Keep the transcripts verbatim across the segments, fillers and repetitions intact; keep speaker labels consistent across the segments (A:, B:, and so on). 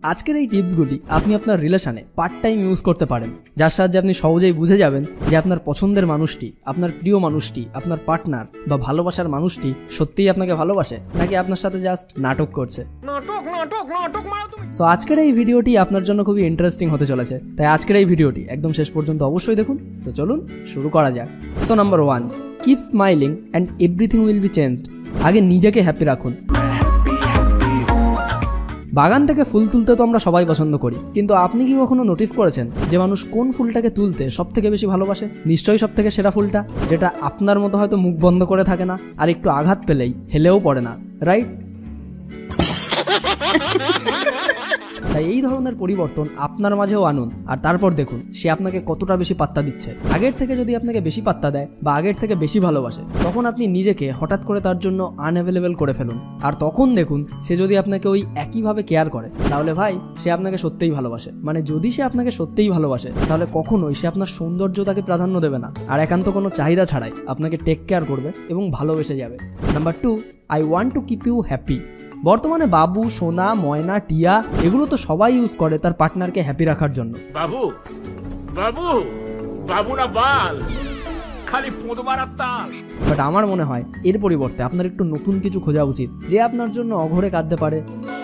A: আজকের এই টিপসগুলি আপনি আপনার রিলেশনে পার্ট টাইম ইউজ করতে পারেন, যার সাহায্যে আপনি সহজেই বুঝে যাবেন যে আপনার পছন্দের মানুষটি, আপনার প্রিয় মানুষটি, আপনার পার্টনার বা ভালোবাসার মানুষটি সত্যিই আপনাকে ভালোবাসে নাকি আপনার সাথে জাস্ট নাটক করছে। সো আজকের এই ভিডিওটি আপনার জন্য খুবই ইন্টারেস্টিং হতে চলেছে, তাই আজকের এই ভিডিওটি একদম শেষ পর্যন্ত অবশ্যই দেখুন। সো চলুন শুরু করা যাক। So number one, keep smiling and everything will be changed. আগে নিজেকে হ্যাপি রাখুন। বাগান থেকে ফুল তুলতে তো আমরা সবাই পছন্দ করি, কিন্তু আপনি কি কখনো নোটিস করেছেন যে মানুষ কোন ফুলটাকে তুলতে সব থেকে বেশি ভালোবাসে? নিশ্চয়ই সব থেকে সেরা ফুলটা, যেটা আপনার মতো হয়তো মুখ বন্ধ করে থাকে না আর একটু আঘাত পেলেই হেলেও পড়ে না, রাইট? তাই এই ধরনের পরিবর্তন আপনার মাঝেও আনুন, আর তারপর দেখুন সে আপনাকে কতটা বেশি পাত্তা দিচ্ছে। আগের থেকে যদি আপনাকে বেশি পাত্তা দেয় বা আগের থেকে বেশি ভালোবাসে, তখন আপনি নিজেকে হঠাৎ করে তার জন্য আনঅ্যাভেলেবেল করে ফেলুন, আর তখন দেখুন সে যদি আপনাকে ওই একইভাবে কেয়ার করে, তাহলে ভাই সে আপনাকে সত্যিই ভালোবাসে। মানে যদি সে আপনাকে সত্যিই ভালোবাসে, তাহলে কখনোই সে আপনার সৌন্দর্যতাকে প্রাধান্য দেবে না, আর একান্ত কোনো চাহিদা ছাড়াই আপনাকে টেক কেয়ার করবে এবং ভালোবেসে যাবে। Number two, I want to keep you happy. বর্তমানে বাবু, সোনা, ময়না, টিয়া এগুলো তো সবাই ইউজ করে তার পার্টনারকে হ্যাপি রাখার জন্য।
B: বাবু বাবু বাবু না বাল, খালি পোঁদবার তাল।
A: বাট আমার মনে হয় এর পরিবর্তে আপনার একটু নতুন কিছু খোঁজা উচিত, যে আপনার জন্য অঘরে কাঁদতে পারে,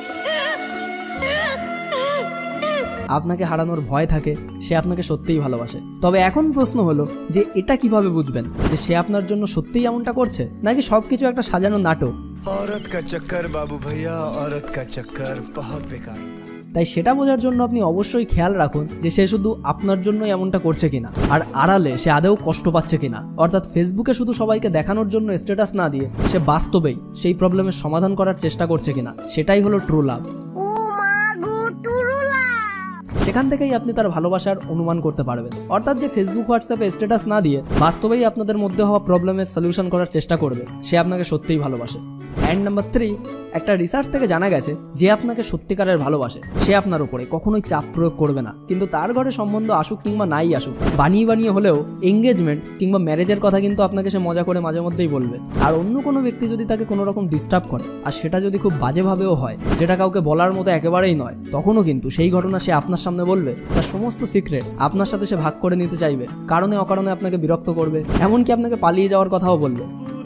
A: আপনাকে হারানোর ভয় থাকে, সে আপনাকে সত্যিই ভালোবাসে। তবে এখন প্রশ্ন হলো যে এটা কিভাবে বুঝবেন যে সে আপনার জন্য সত্যিই এমনটা করছে, নাকি সবকিছু একটা সাজানো নাটক? औरत का चक्कर बाबू भैया, औरत का चक्कर बहुत बेकार। তাই সেটা বোঝার জন্য আপনি অবশ্যই খেয়াল রাখুন যে সে শুধু আপনার জন্য এমনটা করছে কিনা, আর আড়ালে সে আদেও কষ্ট পাচ্ছে কিনা। অর্থাৎ ফেসবুকে শুধু সবাইকে দেখানোর জন্য স্ট্যাটাস না দিয়ে সে বাস্তবেই সেই প্রবলেমের সমাধান করার চেষ্টা করছে কিনা, সেটাই হলো ট্রু লাভ। সেখান থেকেই আপনি তার ভালোবাসার অনুমান করতে পারবেন। অর্থাৎ যে ফেসবুক, হোয়াটসঅ্যাপে স্ট্যাটাস না দিয়ে বাস্তবেই আপনাদের মধ্যে হওয়া প্রবলেমের সলিউশন করার চেষ্টা করবে, সে আপনাকে সত্যিই ভালোবাসে। অ্যান্ড নাম্বার থ্রি, একটা রিসার্চ থেকে জানা গেছে যে আপনাকে সত্যিকারের ভালোবাসে সে আপনার উপরে কখনোই চাপ প্রয়োগ করবে না, কিন্তু তার ঘরে সম্বন্ধ আসুক কিংবা নাই আসুক, বানিয়ে বানিয়ে হলেও এঙ্গেজমেন্ট কিংবা ম্যারেজের কথা কিন্তু আপনাকে সে মজা করে মাঝে মধ্যেই বলবে। আর অন্য কোনো ব্যক্তি যদি তাকে কোনো রকম ডিস্টার্ব করে, আর সেটা যদি খুব বাজেভাবেও হয়, যেটা কাউকে বলার মতো একেবারেই নয়, তখনও কিন্তু সেই ঘটনা সে আপনার সামনে বলবে। তার সমস্ত সিক্রেট আপনার সাথে সে ভাগ করে নিতে চাইবে, কারণে অকারণে আপনাকে বিরক্ত করবে, এমনকি আপনাকে পালিয়ে যাওয়ার কথাও বলবে।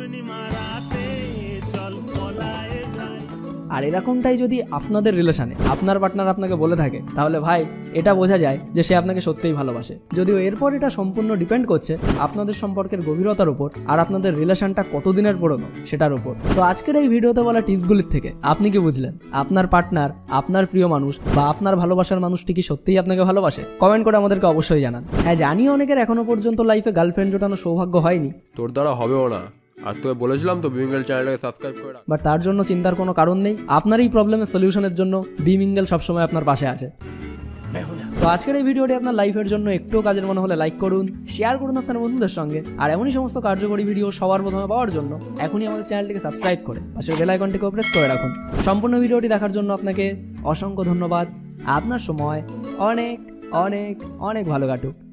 A: আর এরকমটাই যদি আপনাদের রিলেশনে আপনার পার্টনার আপনাকে বলে থাকে, তাহলে ভাই এটা বোঝা যায় যে সে আপনাকে সত্যিই ভালোবাসে। যদিও এরপর এটা সম্পূর্ণ ডিপেন্ড করছে আপনাদের সম্পর্কের গভীরতার উপর আর আপনাদের রিলেশনটা কতদিনের পুরনো সেটার উপর। তো আজকের এই ভিডিওতে বলা টিপসগুলির থেকে আপনি কি বুঝলেন? আপনার পার্টনার, আপনার প্রিয় মানুষ বা আপনার ভালোবাসার মানুষটি কি সত্যিই আপনাকে ভালোবাসে? কমেন্ট করে আমাদেরকে অবশ্যই জানান। হ্যাঁ, জানি অনেকের এখনো পর্যন্ত লাইফে গার্লফ্রেন্ড জোটানো সৌভাগ্য হয়নি,
C: তোর দ্বারা হবেও না। আর তোকে বলেছিলাম তো বিমিঙ্গেল চ্যানেলটাকে সাবস্ক্রাইব করে রাখ।
A: বাট তার জন্য চিন্তার কোনো কারণ নেই, আপনার এই প্রবলেমের সলিউশনের জন্য বিমিঙ্গেল সবসময় আপনার পাশে আছে। তো আজকের এই ভিডিওটি আপনার লাইফের জন্য একটু কাজের মনে হলে লাইক করুন, শেয়ার করুন আপনার বন্ধুদের সঙ্গে, আর এমনই সমস্ত কার্যকরী ভিডিও সবার প্রথমে পাওয়ার জন্য এখনই আমাদের চ্যানেলটিকে সাবস্ক্রাইব করে পাশের বেল আইকনটিকেও প্রেস করে রাখুন। সম্পূর্ণ ভিডিওটি দেখার জন্য আপনাকে অসংখ্য ধন্যবাদ। আপনার সময় অনেক অনেক অনেক ভালো কাটুক।